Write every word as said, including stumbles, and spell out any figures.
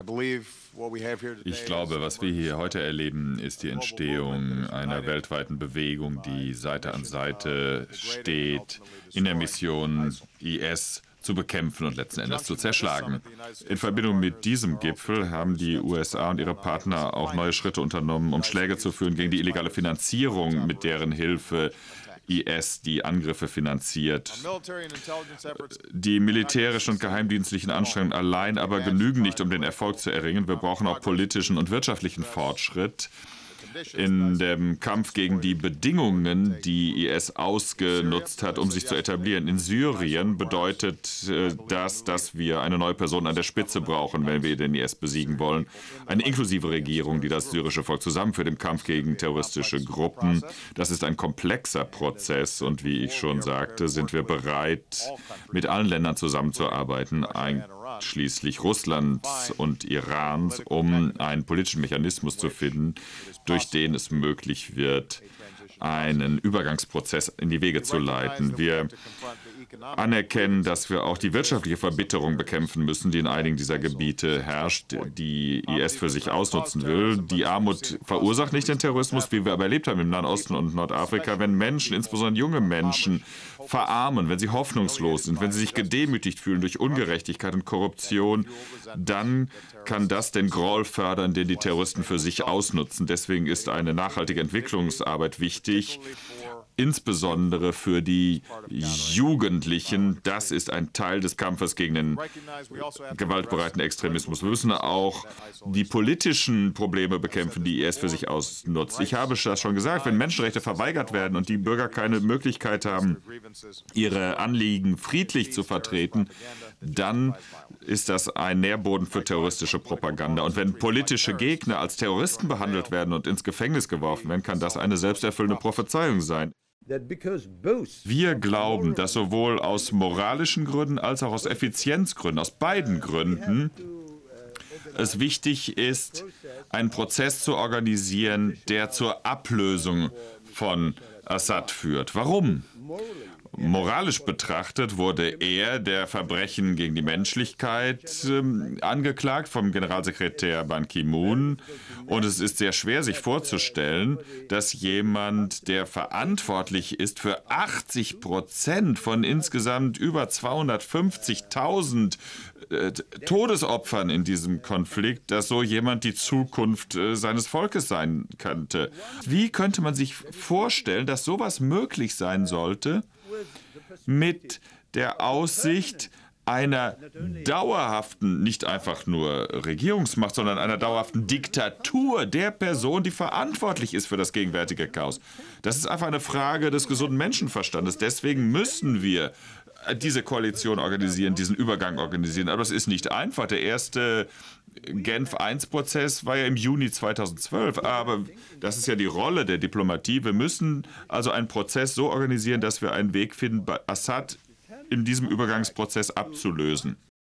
Ich glaube, was wir hier heute erleben, ist die Entstehung einer weltweiten Bewegung, die Seite an Seite steht, in der Mission, I S zu bekämpfen und letzten Endes zu zerschlagen. In Verbindung mit diesem Gipfel haben die U S A und ihre Partner auch neue Schritte unternommen, um Schläge zu führen gegen die illegale Finanzierung, mit deren Hilfe I S die Angriffe finanziert. Die militärischen und geheimdienstlichen Anstrengungen allein aber genügen nicht, um den Erfolg zu erringen. Wir brauchen auch politischen und wirtschaftlichen Fortschritt in dem Kampf gegen die Bedingungen, die I S ausgenutzt hat, um sich zu etablieren. In Syrien bedeutet äh, das, dass wir eine neue Person an der Spitze brauchen, wenn wir den I S besiegen wollen. Eine inklusive Regierung, die das syrische Volk zusammenführt im Kampf gegen terroristische Gruppen. Das ist ein komplexer Prozess und wie ich schon sagte, sind wir bereit, mit allen Ländern zusammenzuarbeiten, einschließlich Russlands und Irans, um einen politischen Mechanismus zu finden, durch den es möglich wird, einen Übergangsprozess in die Wege zu leiten. Wir anerkennen, dass wir auch die wirtschaftliche Verbitterung bekämpfen müssen, die in einigen dieser Gebiete herrscht, die I S für sich ausnutzen will. Die Armut verursacht nicht den Terrorismus, wie wir aber erlebt haben im Nahen Osten und Nordafrika. Wenn Menschen, insbesondere junge Menschen, verarmen, wenn sie hoffnungslos sind, wenn sie sich gedemütigt fühlen durch Ungerechtigkeit und Korruption, dann kann das den Groll fördern, den die Terroristen für sich ausnutzen. Deswegen ist eine nachhaltige Entwicklungsarbeit wichtig, insbesondere für die Jugendlichen. Das ist ein Teil des Kampfes gegen den gewaltbereiten Extremismus. Wir müssen auch die politischen Probleme bekämpfen, die I S für sich ausnutzt. Ich habe das schon gesagt, wenn Menschenrechte verweigert werden und die Bürger keine Möglichkeit haben, ihre Anliegen friedlich zu vertreten, dann ist das ein Nährboden für terroristische Propaganda. Und wenn politische Gegner als Terroristen behandelt werden und ins Gefängnis geworfen werden, kann das eine selbsterfüllende Prophezeiung sein. Wir glauben, dass sowohl aus moralischen Gründen als auch aus Effizienzgründen, aus beiden Gründen, es wichtig ist, einen Prozess zu organisieren, der zur Ablösung von Assad führt. Warum? Moralisch betrachtet wurde er der Verbrechen gegen die Menschlichkeit äh, angeklagt vom Generalsekretär Ban Ki-moon. Und es ist sehr schwer, sich vorzustellen, dass jemand, der verantwortlich ist für achtzig Prozent von insgesamt über zweihundertfünfzigtausend äh, Todesopfern in diesem Konflikt, dass so jemand die Zukunft äh, seines Volkes sein könnte. Wie könnte man sich vorstellen, dass sowas möglich sein sollte, mit der Aussicht einer dauerhaften, nicht einfach nur Regierungsmacht, sondern einer dauerhaften Diktatur der Person, die verantwortlich ist für das gegenwärtige Chaos. Das ist einfach eine Frage des gesunden Menschenverstandes. Deswegen müssen wir diese Koalition organisieren, diesen Übergang organisieren. Aber das ist nicht einfach. Der erste Genf eins Prozess war ja im Juni zweitausendzwölf. Aber das ist ja die Rolle der Diplomatie. Wir müssen also einen Prozess so organisieren, dass wir einen Weg finden, Assad in diesem Übergangsprozess abzulösen.